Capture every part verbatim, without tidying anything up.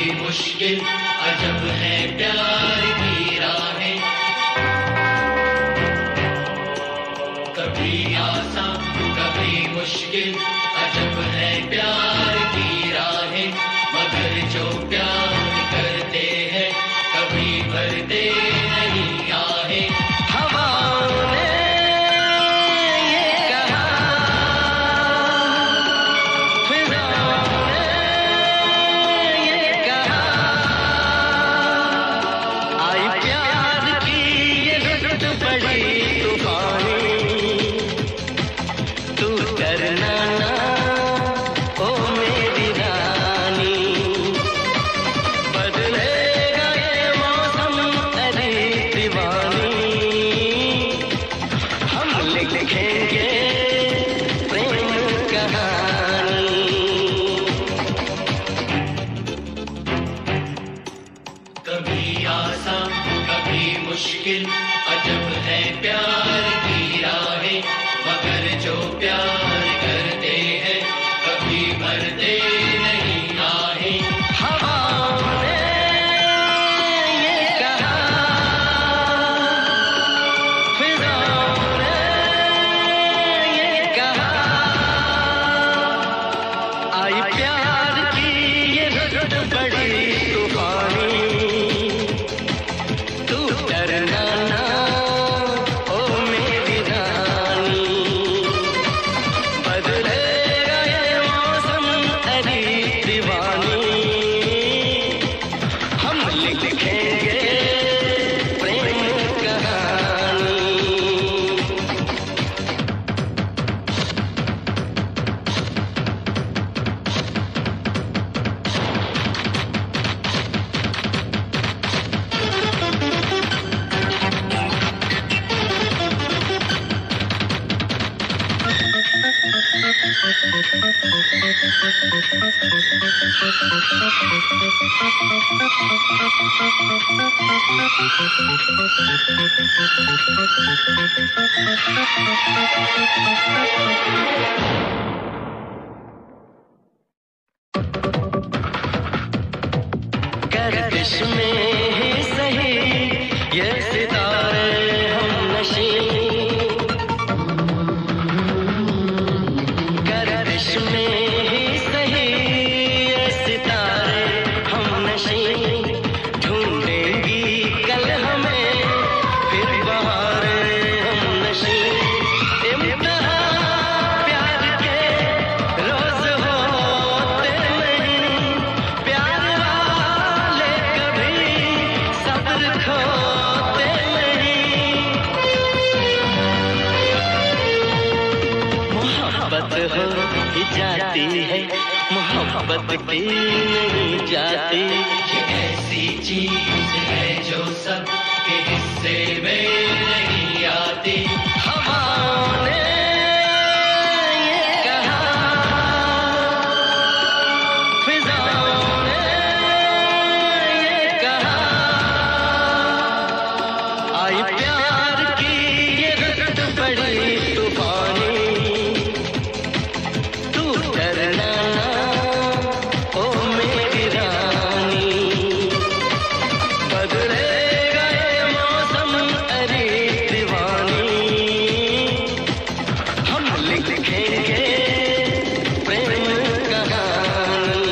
मुश्किल अजब है प्यार की राहें, कभी आसान कभी मुश्किल अजब है प्यार की राहें, मगर जो प्यार करते हैं कभी भरते नहीं आहें। हवाओं ने ये कहा, फिजाओं ने ये कहा, आई प्यार की ये रुत बड़ी तूफानी, तू डरना ना ओ मेरी रानी, बदलेगा ये मौसम अरे दीवानी, हम लिखेंगे प्रेम कहानी। कभी आसान कभी मुश्किल अजब है प्यार की राहें, मगर जो प्यार करते हैं कभी भरते नहीं आहें। हवाओं ने ये कहा, फिजाओं ने ये कहा, आई प्यार की ये रुत बड़ी तूफानी, तू डरना ना ओ मेरी रानी, बदलेगा ये मौसम अरे दीवानी, हम लिखेंगे प्रेम कहानी। गर्दिश में ही सही ये सितारे हम नशी, गर्दिश में ही सही ये सितारे हम नशी, ढूंढेंगी कल हमें फिर बहारे हम नशी, इम्तिहान प्यार के रोज होते नहीं, प्यार वाले कभी सब्र खोते नहीं, मोहब्बत हो ही जाती है मोहब्बत की नहीं जाती, ये ऐसी चीज है जो सबके हिस्से में नहीं आती। हवाओं ने ये कहा, फिजाओं ने ये कहा, आई प्यार की ये रुत बड़ी तूफानी, तू डरना ना ओ मेरी रानी, बदलेगा ये मौसम अरे दीवानी, हम लिखेंगे प्रेम कहानी।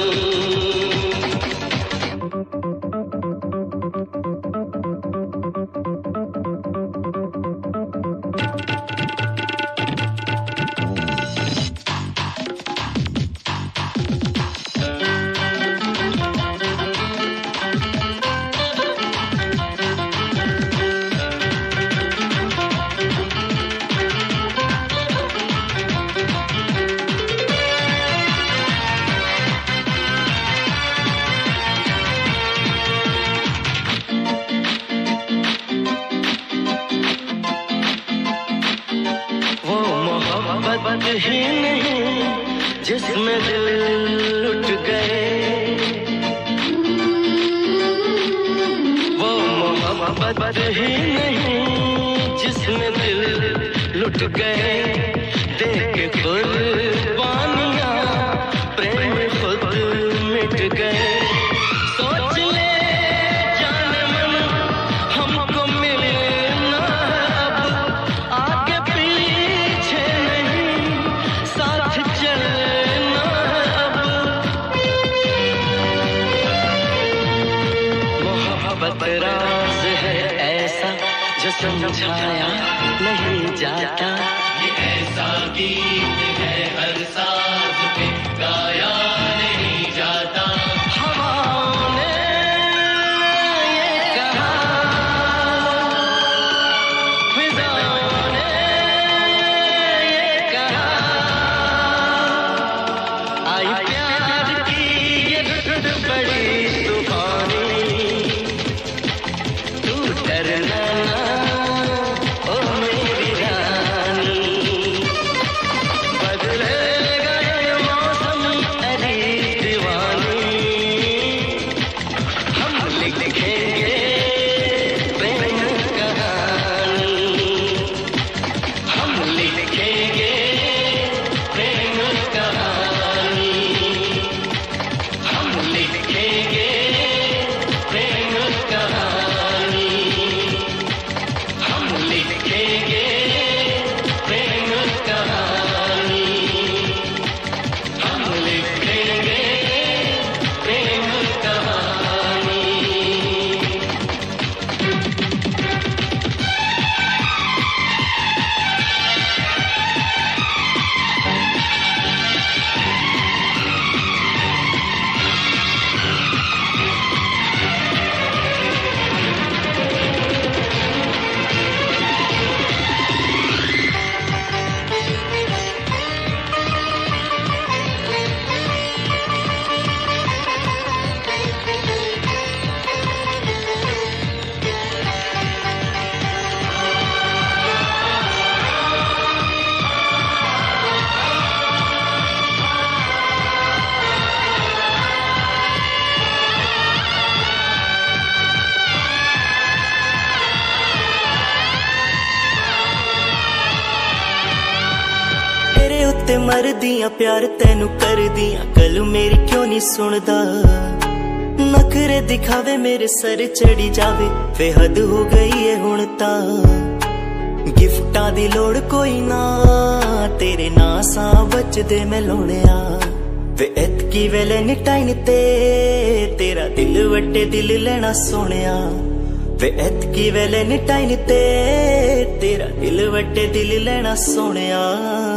वो मोहब्बत ही नहीं जिसमें दिल लुट गए, वो मोहब्बत ही नहीं जिसमें दिल लुट गए, देख कुर्बानियां प्रेम खुद मिट गए, सो समझाया नहीं जाता। ये ऐसा गीत है हर साज पे गाया नहीं जाता। हवाओं ने ये कहा, फिजाओं ने ये कहा, आई प्यार की ये रुत बड़ी तूफानी, तू डरना ना ओ मेरी रानी। बदलेगा ये मौसम अरे दीवानी, हम लिखेंगे प्रेम कहानी, हम लिखेंगे प्रेम कहानी, हम लिखेंगे प्रेम कहानी, हम लिखेंगे प्रेम कहानी, हम लिखेंगे प्रेम कहानी। तेरे उत्ते मरदियां प्यार तैनू करदियां, गल मेरी क्यों नहीं सुनदा। नखरे दिखावे मेरे सर चढ़ी जावे, वे हद हो गई है हुण तां। गिफ्टां दी लोड़ कोई ना, तेरे नां सां बचदे मैं लोणिया। वे इतकी वेले निटाइन ते तेरा दिल वट्टे दिल लेना सोनिया। वे इतकी वेले निटाइन ते तेरा दिल वट्टे दिल लेना सोनिया।